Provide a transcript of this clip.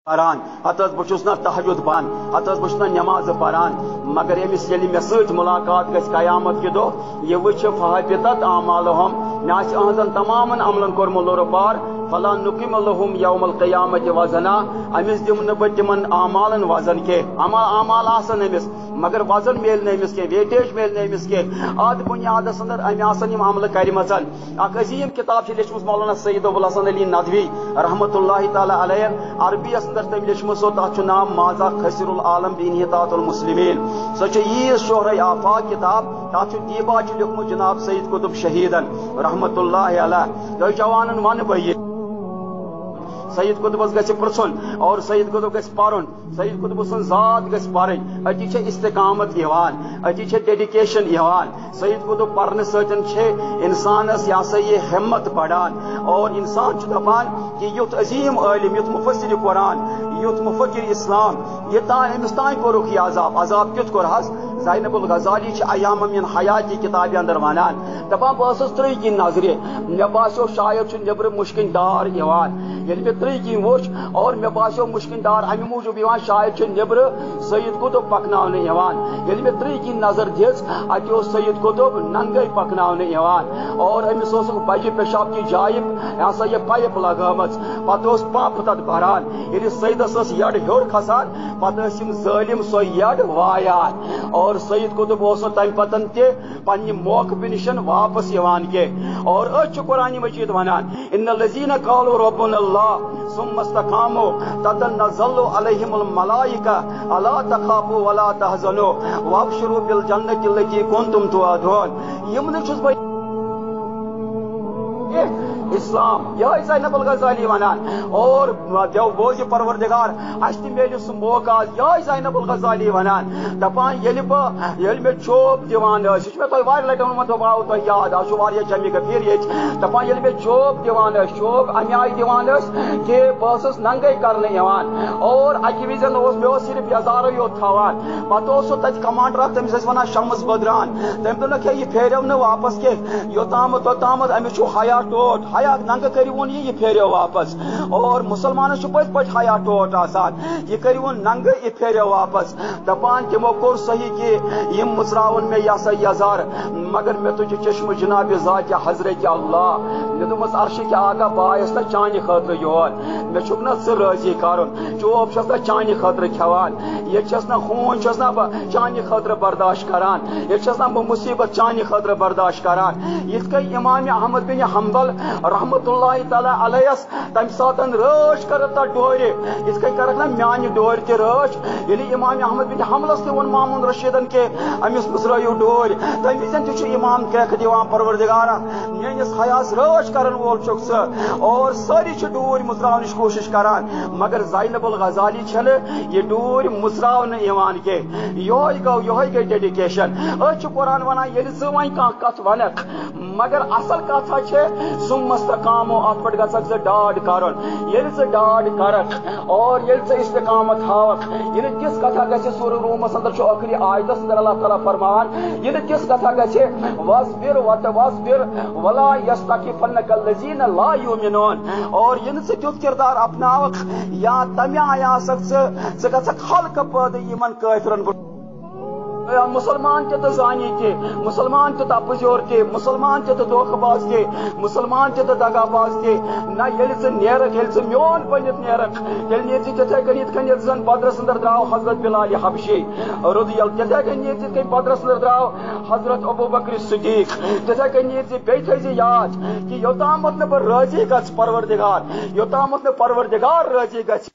پران ہتس بچس نا تہجد بان ہتس بچس نا نماز پران مگر یمس یلی مے سۭتۍ ملاقات گژھِ قیامت کہ دۄہ یہ وچھ فحبطت اعمالهم مے آسہِ اہنزن تمامن عملن کوٚرمُت لوٚرٕ پار فلا نقیم لهم یوم القیامت وزنا امس دم نہ بہٕ تمن اعمالن وزن کے اعمال آسن امس مگر وزن میل نہ امس کے ویٹیج میل نہ امس کے اد بنیادس اندر ام آسن یم عمل کرمژن اک عظیم کتاب چھ لیچمژ مولانا سید ابوالحسن علی ندوی رحمۃ اللہ تعالی علیہ عربی اندر تم لیچمژ سو تتھ چھ نام ماذا خسر العالم بانحطاط المسلمین سو چھ یہ شہرہ آفاق کتاب تتھ چھ دیبا چھ لیکھمُت جناب سید قطب شہیدن رحمۃ اللہ علیہ تو جوانن ون بہ سید قطبس گژھِ پرژھُن اور سید قطب گژھِ پرُن سید قطب سن ذات گژھِ پرٕنۍ اتی چھِ استقامت یوان اتی چھِ ڈیڈیکیشن یوان سید قطب پرنہٕ سۭتۍ چھِ انسانس یہ ہسا یہ ہمت بڑھان اور انسان چھُ دپان کہ یُتھ عظیم عالم یُتھ مفسر قرآن یُتھ مفکر اسلام یہ امس تان کوٚرُکھ یہ عذاب کیُتھ کوٚرہس زینب الغزالی چھ ایام من حیاتی کتاب اندر ونان دپان بہ ٲسٕس ترٛیٚیہِ کِنۍ نظرِ مےٚ باسیو شاید چھُ نیبرٕ مُشکِن ڈار یوان ییٚلہِ مےٚ ترٛیٚیہِ کِنۍ وُچھ اور مےٚ باسیو مُشکِن ڈار امہِ موٗجوٗب یوان شاید چھُ نیبرٕ سید قطب پکناونہٕ یوان ییٚلہِ مےٚ ترٛیٚیہِ کِنۍ نظر دِژ اتہِ اوس سید قطب ننگے پکناونہٕ یوان اور أمِس اوسُکھ بجہِ پیشاب کی جایہِ یہ ہسا یہ پایپ لگٲمٕژ پتہٕ اوس پمپ تتھ بران ییٚلہِ سیدس ٲس یڈ ہیوٚر کھسان پتہٕ ٲسۍ یِم ظٲلم سۄ یڈ وایان اور سید قطب اوس نہٕ تمہِ پتن تہِ پننہِ موقعہٕ نِشن واپس یوان کینٛہہ اور أتھۍ چھُ قرآنِ مجیٖد ونان ان الذین قالوا ربنا اللہ ثم استقاموا تتنزل علیہم الملائکہ الا تخافوا ولا تحزنوا وابشروا بالجنة التي كنتم توعدون یمن چھُس بہٕ اسلام یہ زینب الغزالی ونان اور دیو بوز پروردگار اس تہ میلہِ سُہ موقع یہ زینب الغزالی ونان دپان ییٚلہِ مےٚ چوب دِوان ٲسۍ یہِ چھُ مےٚ تۄہہِ واریاہ لٹہِ ووٚنمُت آو تۄہہِ یاد آز چھُ واریاہ جمع گفیٖر ییٚتہِ دپان ییٚلہِ مےٚ چوب دِوان ٲسۍ چوب امہِ آیہِ دِوان ٲسۍ کہ بہٕ ٲسٕس ننگے کرنہٕ یوان اور اکہِ وِزِ مےٚ اوس صرف یزارٕے یوت تھاوان پتہٕ اوس سُہ تتہِ کمانڈر اکھ تٔمِس ٲسۍ ونان شمس بدران تٔمۍ دوٚپنکھ ہے یہِ پھیریو نہٕ واپس کینٛہہ یوٚتامتھ توٚتامتھ أمِس چھُ حیا ٹوٹھ حیا ننگہٕ کٔرِوُن یہ پھیریو واپس اور مسلمانس چھُ پٔزۍ پٲٹھۍ حیا ٹوٹھ آسان یہ کٔرِوُن ننگہٕ یہ پھیریو واپس دپان تِمو کوٚر صحیح کہ یم مژراوُن مےٚ یہ سا یزار مگر مےٚ تُجہِ چشمہٕ جناب ذاتِ حضرت اللہ مےٚ دوٚپمس عرشٕکۍ آقا بہٕ آیس نا چانہِ خٲطرٕ یور مےٚ چھُکھ نا ژٕ رٲضی کرُن چوب چھس نا چانہِ خٲطرٕ کھٮ۪وان ییٚتہِ چھس نا خوٗن چھس نا بہٕ چانہِ خٲطرٕ برداشت کران ییٚتہِ چھس نا بہٕ مُصیبت چانہِ خٲطرٕ برداشت کران یِتھ کٔنۍ امام احمد بن حنبل رحمۃ اللہ تعالی علیہس تمہ ساتن رٲچھ کٔرٕکھ تتھ ڈورِ یِتھ کٔنۍ کٔرٕکھ نا میانہِ ڈورِ تہِ رٲچھ ییٚلہِ امام احمد بن حنبلس تہِ ووٚن مامون رشیدن کہ أمِس مٔژرٲیِو ڈورِ تمہِ وِزن تہِ چھُ امام کیٛاہ دِوان پروردگارا میٲنِس حیاس رٲچھ کرن وول چھُکھ ژٕ اور سٲری چھِ ڈوٗرۍ مٔژراونٕچ کوٗشش کران مگر زینب الغزالی چھنہٕ یہِ ڈوٗرۍ مٔژراونہٕ یِوان کینٛہہ یہوے گٔے ڈیڈیکیشن أتھۍ چھُ قرآن ونان ییٚلہِ ژٕ وۄنۍ کانٛہہ کتھ ونکھ مگر اصل کتھا چھِ ثم استقاموا اتھ پٮ۪ٹھ گژھکھ ژٕ ڈاڈ کرُن ییٚلہِ ژٕ ڈاڈ کرکھ اور ییٚلہِ ژٕ استقامت ہاوکھ ییٚلہِ تِژھ کتھا گژھِ سورہ رومس اندر چھُ ٲخری آیتس اندر اللہ تعالیٰ فرمان ییٚلہِ تِژھ کتھا گژھِ واصبر وتواصبر ولا یستخفنک الذین لا یؤمنون اور ییٚلہِ ژٕ تیُتھ کردار اپناوکھ یا تمہِ آیہِ آسکھ ژٕ گژھکھ خلقہٕ پٲدٕ یِمن کٲفرن مسلمان تہِ تہٕ زانی تہِ مسلمان تہِ تپزیور تہِ مسلمان تہِ تہٕ دھوکہٕ باز تہِ مسلمان تہِ تہٕ دگا باز تہِ نہ ییٚلہِ ژٕ نیرکھ ییٚلہِ ژٕ میون بٔنِتھ نیرکھ تیٚلہِ نیرِ ژٕ تِتھے کٔنۍ یِتھ کٔنۍ ییٚلہِ زن بدرس اندر درٛاو حضرت بلال حبشی رضی اللہ تِتھے کٔنۍ نیرِ ژٕ یِتھ کٔنۍ بدرس اندر درٛاو حضرت ابوبکر صدیق تِتھے کٔنۍ نیرِ ژٕ بیٚیہِ تھٲیزِ یاد کہ یوٚتامتھ نہٕ بہٕ رٲضی گژھٕ پروردگار یوٚتامتھ نہٕ پروردگار رٲضی گژھِ